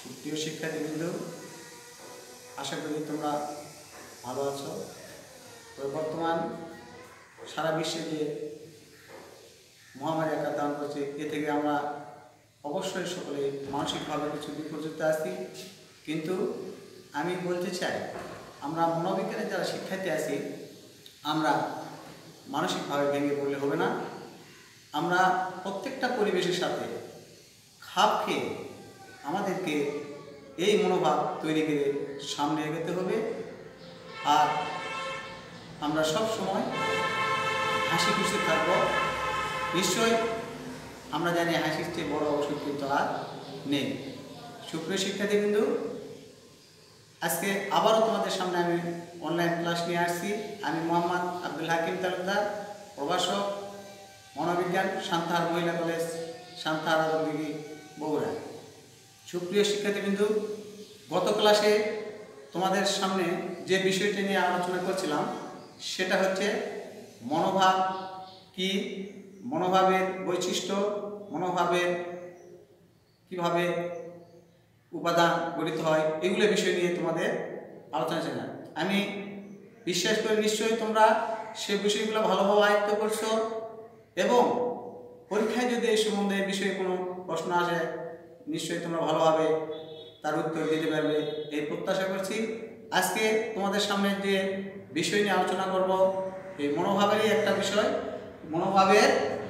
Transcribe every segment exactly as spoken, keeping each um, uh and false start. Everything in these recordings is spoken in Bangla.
সুপ্রিয় শিক্ষার্থীবৃন্দ, আশা করি তোমরা ভালো আছো। তো বর্তমান সারা বিশ্বে যে মহামারী আকার ধারণ করছে, এ থেকে আমরা অবশ্যই সকলে মানসিকভাবে কিছু বিপর্যস্ত আছি। কিন্তু আমি বলতে চাই, আমরা মনোবিজ্ঞানের যারা শিক্ষার্থী আছি, আমরা মানসিকভাবে ভেঙে পড়লে হবে না। আমরা প্রত্যেকটা পরিবেশের সাথে খাপ খেয়ে আমাদেরকে এই মনোভাব তৈরি করে সামনে এগোতে হবে। আর আমরা সব সময় হাসি খুশি থাকব। নিশ্চয়ই আমরা জানি হাসির চেয়ে বড় ওষুধ কিন্তু আর নেই। সুপ্রিয় শিক্ষার্থীবৃন্দ, আজকে আবারও তোমাদের সামনে আমি অনলাইন ক্লাস নিয়ে আসছি। আমি মোহাম্মদ আব্দুল হাকিম তালুকদার, প্রভাষক, মনোবিজ্ঞান, সান্তাহার মহিলা কলেজ, সান্তাহার আদমদিঘি, বগুড়া। সুপ্রিয় শিক্ষার্থীবৃন্দ, গত ক্লাসে তোমাদের সামনে যে বিষয়টি নিয়ে আলোচনা করছিলাম সেটা হচ্ছে মনোভাব কি, মনোভাবের বৈশিষ্ট্য, মনোভাবের কিভাবে উপাদান গঠিত হয়, এগুলো বিষয় নিয়ে তোমাদের আলোচনা ছিলাম। আমি বিশ্বাস করি নিশ্চয়ই তোমরা সে বিষয়গুলো ভালোভাবে আয়ত্ত করছো এবং পরীক্ষায় যদি এই সম্বন্ধে বিষয়ে কোনো প্রশ্ন আসে নিশ্চয়ই তোমরা ভালোভাবে তার উত্তর দিতে পারবে এই প্রত্যাশা করছি। আজকে তোমাদের সামনে যে বিষয় নিয়ে আলোচনা করব, এই মনোভাবেরই একটা বিষয়, মনোভাবের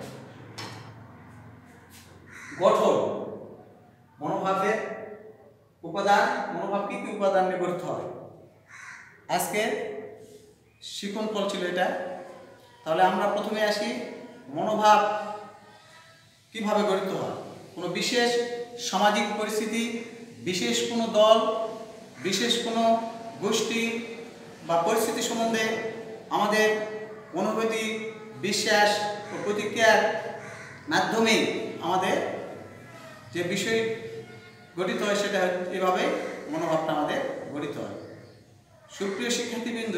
গঠন, মনোভাবের উপাদান, মনোভাব কী কী উপাদান নিয়ে গঠিত হয়। আজকে শিখন ফল ছিল এটা। তাহলে আমরা প্রথমে আসি, মনোভাব কিভাবে গঠিত হয়। কোনো বিশেষ সামাজিক পরিস্থিতি, বিশেষ কোনো দল, বিশেষ কোনো গোষ্ঠী বা পরিস্থিতি সম্বন্ধে আমাদের অনুভূতি, বিশ্বাস ও প্রতিক্রিয়ার মাধ্যমে আমাদের যে বিষয় গঠিত হয় সেটা এভাবে মনোভাবটা আমাদের গঠিত হয়। সুপ্রিয় শিক্ষার্থীবৃন্দ,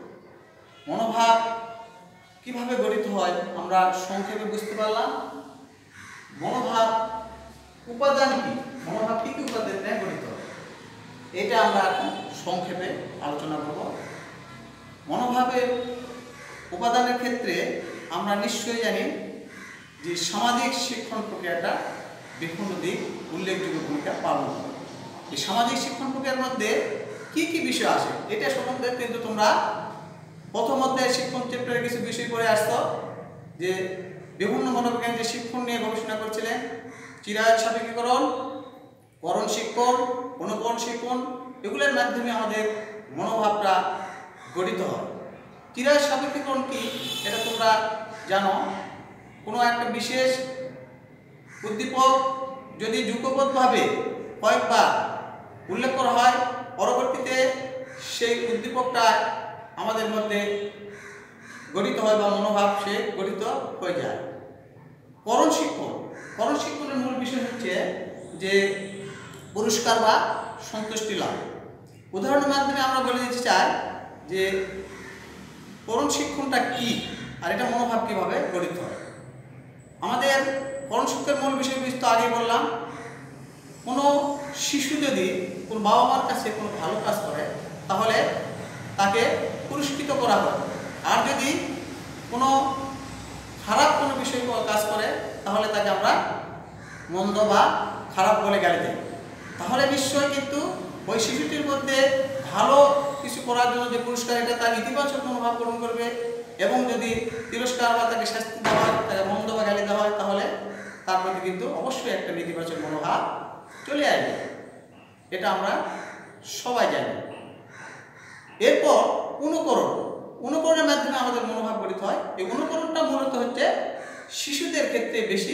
মনোভাব কিভাবে গঠিত হয় আমরা সংক্ষেপে বুঝতে পারলাম। মনোভাব উপাদান কি, মনোভাব কী কী উপাদান নিয়ে গঠিত হয়, এটা আমরা এখন সংক্ষেপে আলোচনা করব। মনোভাবের উপাদানের ক্ষেত্রে আমরা নিশ্চয়ই জানি যে সামাজিক শিক্ষণ প্রক্রিয়াটা বিভিন্ন দিক উল্লেখযোগ্য ভূমিকা পালন করে। এই সামাজিক শিক্ষণ প্রক্রিয়ার মধ্যে কি কি বিষয় আসে এটা সম্বন্ধে কিন্তু তোমরা প্রথম অধ্যায়ে শিক্ষণ চ্যাপ্টারে কিছু বিষয় পড়ে আসতো, যে বিভিন্ন মনোবিজ্ঞান যে শিক্ষণ নিয়ে গবেষণা করছিলেন, চিরায়ত সাপেক্ষীকরণ, করণ শিক্ষণ, অনুকরণ শিক্ষণ, এগুলোর মাধ্যমে আমাদের মনোভাবটা গঠিত হয়। চিরায়ত সাপেক্ষীকরণ কি এটা তোমরা জানো। কোনো একটা বিশেষ উদ্দীপক যদি যুগপৎভাবে কয়েকবার উল্লেখ করা হয়, পরবর্তীতে সেই উদ্দীপকটা আমাদের মধ্যে গঠিত হয় বা মনোভাব সে গঠিত হয়ে যায়। করণ শিক্ষণ, করণ শিক্ষণের মূল বিষয় হচ্ছে যে পুরস্কার বা সন্তুষ্টি লাভ। উদাহরণের মাধ্যমে আমরা বলে দিতে চাই যে করণ শিক্ষণটা কি আর এটা মনোভাব কীভাবে গঠিত হয়। আমাদের করণ শিক্ষার মূল বিষয়বস্তু আগে বললাম। কোনো শিশু যদি কোনো বাবা মার কাছে কোনো ভালো কাজ করে তাহলে তাকে পুরস্কৃত করা হয়, আর যদি কোনো খারাপ কোনো বিষয় কাজ করে তাহলে তাকে আমরা মন্দ বা খারাপ বলে গালি দিই। তাহলে নিশ্চয়ই কিন্তু ওই শিশুটির মধ্যে ভালো কিছু করার জন্য যে পুরস্কার, এটা তার ইতিবাচক মনোভাব গ্রহণ করবে, এবং যদি তিরস্কার বা তাকে শাস্তি দেওয়া হয়, তাকে মন্দ বা গালি দেওয়া হয়, তাহলে তার মধ্যে কিন্তু অবশ্যই একটা নেতিবাচক মনোভাব চলে আসবে। এটা আমরা সবাই জানি। এরপর অনুকরণ, অনুকরণের মাধ্যমে আমাদের মনোভাব গঠিত হয়। এই অনুকরণটা মূলত হচ্ছে শিশুদের ক্ষেত্রে বেশি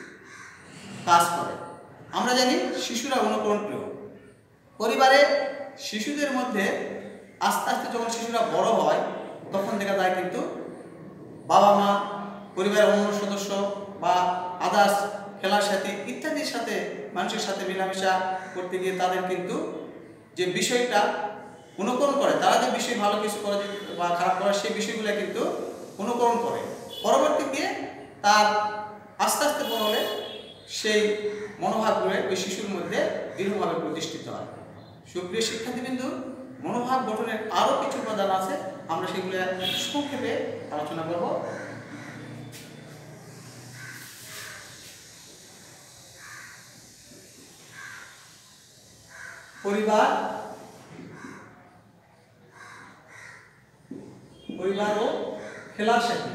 কাজ করে। আমরা জানি শিশুরা অনুকরণ প্রিয়। পরিবারে শিশুদের মধ্যে আস্তে আস্তে যখন শিশুরা বড় হয় তখন দেখা যায় কিন্তু বাবা মা, পরিবারের অন্য সদস্য বা আদার্স খেলার সাথে ইত্যাদির সাথে মানুষের সাথে মেলামেশা করতে গিয়ে তাদের কিন্তু যে বিষয়টা অনুকরণ করে, তারা যে বিষয় ভালো কিছু করে বা খারাপ করে সেই বিষয়গুলো কিন্তু অনুকরণ করে। পরবর্তীতে তার আস্তে আস্তে বড় হলে সেই মনোভাবগুলো ওই শিশুর মধ্যে দৃঢ়ভাবে প্রতিষ্ঠিত হয়। সুপ্রিয় শিক্ষার্থীবৃন্দু, মনোভাব গঠনের আরও কিছু উপাদান আছে, আমরা সেগুলো সংক্ষেপে আলোচনা করব। পরিবার পরিবার ও খেলার সাথে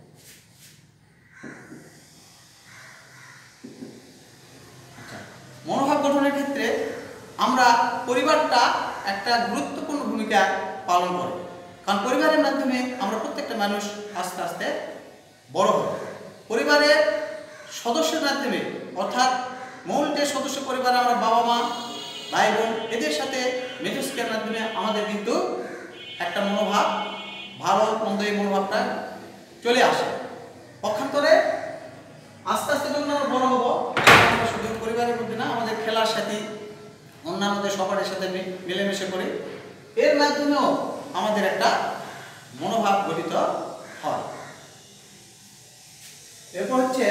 মনোভাব গঠনের ক্ষেত্রে আমরা পরিবারটা একটা গুরুত্বপূর্ণ ভূমিকা পালন করে, কারণ পরিবারের মাধ্যমে আমরা প্রত্যেকটা মানুষ আস্তে আস্তে বড় হয়। পরিবারের সদস্যের মাধ্যমে, অর্থাৎ মূল যে সদস্য পরিবার আমরা বাবা মা ভাই বোন এদের সাথে মিথস্ক্রিয়ার মাধ্যমে আমাদের কিন্তু একটা মনোভাব, ভালো মন্দ এই মনোভাবটা চলে আসে। পক্ষান্তরে আস্তে আস্তে যখন আমরা বড় হবো, আমরা শুধু পরিবারের মধ্যে না, আমাদের খেলার সাথে অন্যান্যদের সবার সাথে মিলেমিশে করি, এর মাধ্যমেও আমাদের একটা মনোভাব গঠিত হয়। এরপর হচ্ছে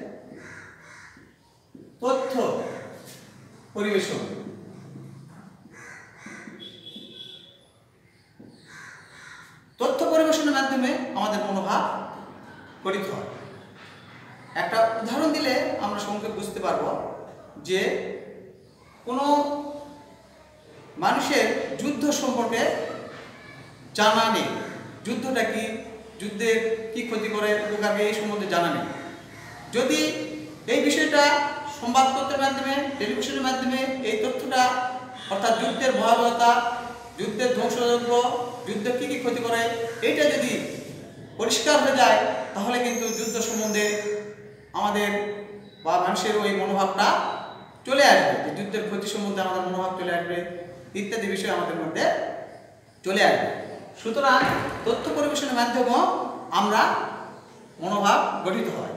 তথ্য পরিবেশন। তথ্য পরিবেশনের মাধ্যমে আমাদের মনোভাব গঠিত হয়। একটা উদাহরণ দিলে আমরা সংক্ষেপ বুঝতে পারবো যে কোনো মানুষের যুদ্ধ সম্পর্কে জানা নেই, যুদ্ধটা কি, যুদ্ধের কি ক্ষতি করে, উপকার এই সম্বন্ধে জানা নেই। যদি এই বিষয়টা সংবাদপত্রের মাধ্যমে, টেলিভিশনের মাধ্যমে এই তথ্যটা, অর্থাৎ যুদ্ধের ভয়াবহতা, যুদ্ধের ধ্বংসযজ্ঞ, যুদ্ধ কী কী ক্ষতি করে, এইটা যদি পরিষ্কার হয়ে যায়, তাহলে কিন্তু যুদ্ধ সম্বন্ধে আমাদের বা মানুষের ওই মনোভাবটা চলে আসবে, যে যুদ্ধের ক্ষতি সম্বন্ধে আমাদের মনোভাব চলে আসবে, ইত্যাদি বিষয় আমাদের মধ্যে চলে আসবে। সুতরাং তথ্য পরিবেশনের মাধ্যমেও আমরা মনোভাব গঠিত হয়।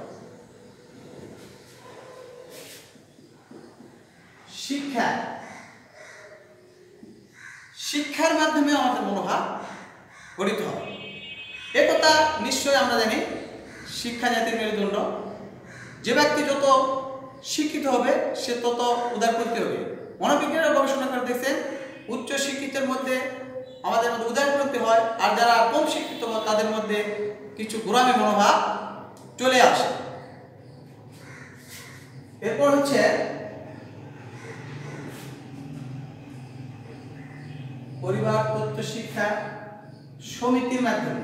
শিক্ষা শিক্ষার মাধ্যমে আমাদের মনোভাব গঠিত হয়। একথা নিশ্চয়ই আমরা জানি, শিক্ষা জাতির মেরুদণ্ড। যে ব্যক্তি যত শিক্ষিত হবে সে তত উদারপন্থী হবে। মনোবিজ্ঞানীরা গবেষণা করে দেখছেন, উচ্চ শিক্ষিতের মধ্যে আমাদের মধ্যে উদারপন্থী হয়, আর যারা কম শিক্ষিত হয় তাদের মধ্যে কিছু গোঁড়ামি মনোভাব চলে আসে। এরপর হচ্ছে পরিবার তথ্য শিক্ষা সমিতির মাধ্যমে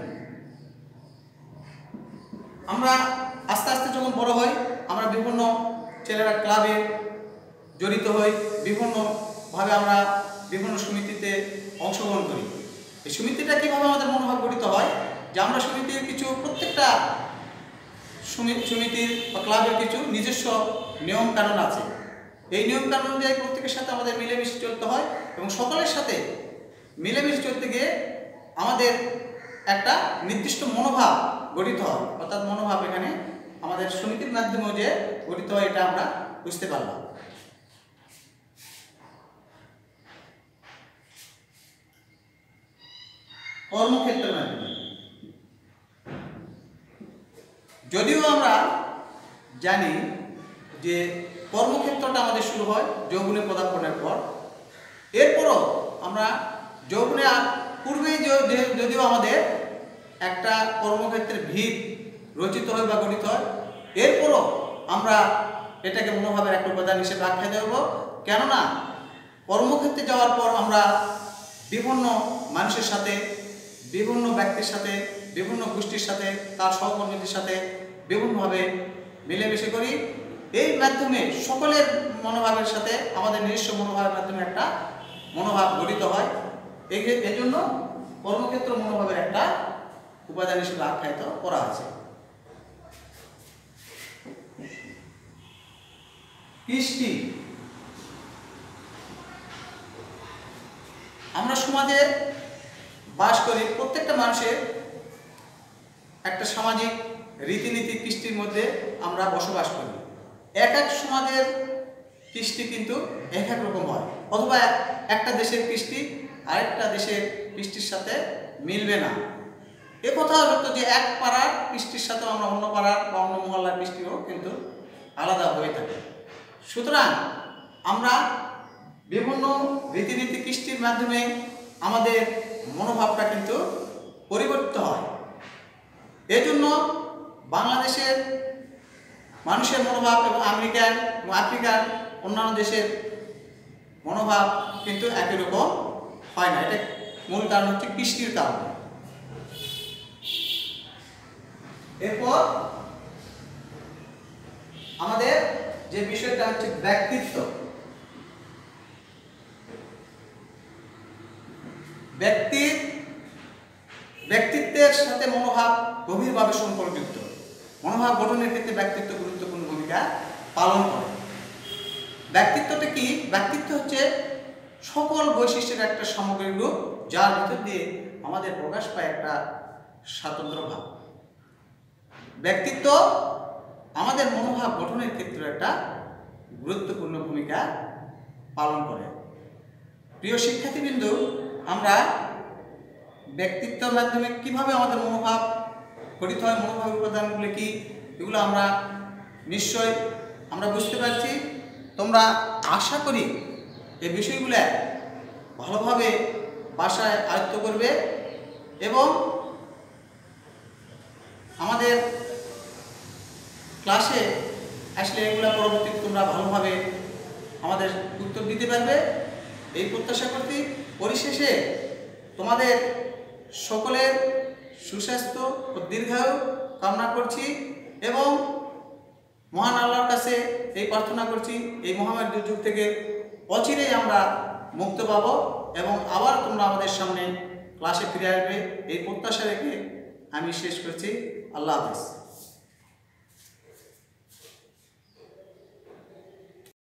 আমরা আস্তে আস্তে যখন বড় হই, আমরা বিভিন্ন ছেলেরা ক্লাবে জড়িত হই, বিভিন্নভাবে আমরা বিভিন্ন সমিতিতে অংশগ্রহণ করি। এই সমিতিটা কীভাবে আমাদের মনোভাব গঠিত হয়, যে আমরা সমিতির কিছু প্রত্যেকটা সমিতির বা ক্লাবের কিছু নিজস্ব নিয়ম কানুন আছে। এই নিয়ম কানুন অনুযায়ী প্রত্যেকের সাথে আমাদের মিলেমিশে চলতে হয়, এবং সকলের সাথে মিলেমিশে চলতে গিয়ে আমাদের একটা নির্দিষ্ট মনোভাব গঠিত হয়। অর্থাৎ মনোভাব এখানে আমাদের সমিতির মাধ্যমেও যে গঠিত হয়, এটা আমরা বুঝতে পারলাম। কর্মক্ষেত্রের মাধ্যমে, যদিও আমরা জানি যে কর্মক্ষেত্রটা আমাদের শুরু হয় যৌবনে পদার্পণের পর, এরপরও আমরা যৌবনে পূর্বেই যদিও আমাদের একটা কর্মক্ষেত্রের ভিত রচিত হয় বা গঠিত হয়, এরপরও আমরা এটাকে মনোভাবের একটা উপাদান হিসেবে আখ্যা দেব। কেননা কর্মক্ষেত্রে যাওয়ার পর আমরা বিভিন্ন মানুষের সাথে, বিভিন্ন ব্যক্তির সাথে, বিভিন্ন গোষ্ঠীর সাথে, তার সহকর্মীদের সাথে বিভিন্নভাবে মিলেমিশে করি। এই মাধ্যমে সকলের মনোভাবের সাথে আমাদের নিজস্ব মনোভাবের মাধ্যমে একটা মনোভাব গঠিত হয়। এই জন্য কর্মক্ষেত্র মনোভাবের একটা উপাদান হিসেবে আখ্যায়িত করা আছে। কৃষ্টি, আমরা সমাজে বাস করি, প্রত্যেকটা মানুষের একটা সামাজিক রীতিনীতি কৃষ্টির মধ্যে আমরা বসবাস করি। এক এক সমাজের কৃষ্টি কিন্তু এক এক রকম হয়, অথবা একটা দেশের কৃষ্টি আরেকটা দেশের কৃষ্টির সাথে মিলবে না। এ কথা সত্য যে এক পাড়ার কৃষ্টির সাথে আমরা অন্য পাড়ার বা অন্য মহল্লার কৃষ্টিও কিন্তু আলাদা হয়ে থাকে। সুতরাং আমরা বিভিন্ন রীতিনীতি কৃষ্টির মাধ্যমে আমাদের মনোভাবটা কিন্তু পরিবর্তিত হয়। এজন্য বাংলাদেশের মানুষের মনোভাব এবং আমেরিকান এবং আফ্রিকার অন্যান্য দেশের মনোভাব কিন্তু একই রকম হয় না। এটা মূল কারণ হচ্ছে কৃষ্টির কারণে। এরপর আমাদের যে বিষয়টা হচ্ছে ব্যক্তিত্ব। ব্যক্তির ব্যক্তিত্বের সাথে মনোভাব গভীরভাবে সম্পর্কযুক্ত। মনোভাব গঠনের ক্ষেত্রে ব্যক্তিত্ব গুরুত্বপূর্ণ ভূমিকা পালন করে। ব্যক্তিত্বটা কি? ব্যক্তিত্ব হচ্ছে সকল বৈশিষ্ট্যের একটা সামগ্রিক রূপ, যার ভিতর দিয়ে আমাদের প্রকাশ পায় একটা স্বাতন্ত্র্য ভাব। ব্যক্তিত্ব আমাদের মনোভাব গঠনের ক্ষেত্রে একটা গুরুত্বপূর্ণ ভূমিকা পালন করে। প্রিয় শিক্ষার্থীবৃন্দ, আমরা ব্যক্তিত্বের মাধ্যমে কিভাবে আমাদের মনোভাব গঠিত হয়, মনোভাবের উপাদানগুলো কি, এগুলো আমরা নিশ্চয় আমরা বুঝতে পারছি। তোমরা আশা করি এই বিষয়গুলো ভালোভাবে বাসায় আয়ত্ত করবে এবং আমাদের ক্লাসে আসলে এগুলো পরবর্তীতে তোমরা ভালোভাবে আমাদের উত্তর দিতে পারবে এই প্রত্যাশা করছি। পরিশেষে তোমাদের সকলের সুস্বাস্থ্য ও দীর্ঘায়ু কামনা করছি এবং মহান আল্লাহর কাছে এই প্রার্থনা করছি এই মহামারী দুর্যোগ থেকে অচিরেই আমরা মুক্ত পাবো এবং আবার তোমরা আমাদের সামনে ক্লাসে ফিরে আসবে এই প্রত্যাশা রেখে আমি শেষ করছি। আল্লাহ হাফেজ।